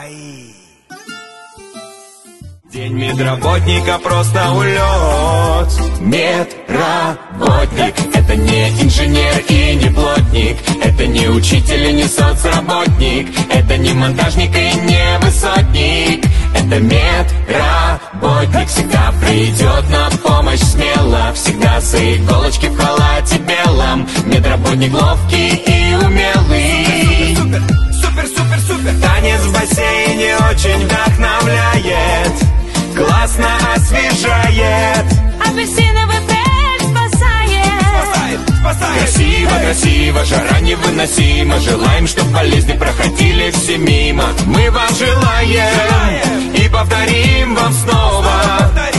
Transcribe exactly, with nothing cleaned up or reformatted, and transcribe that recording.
мои. День медработника просто улет. Медработник — это не инженер и не плотник, это не учитель и не соцработник, это не монтажник и не высотник, это медработник. Всегда придет на помощь смело, всегда с иголочки в халате белом. Медработник ловкий и умелый. Супер, супер, супер, супер. Танец в бассейне очень вдохновляет, классно освежает. Апельсиновый пель спасает. Спасает, спасает. Красиво, красиво, жара невыносима. Желаем, чтоб болезни проходили все мимо. Мы вам желаем, желаем. И повторим вам снова.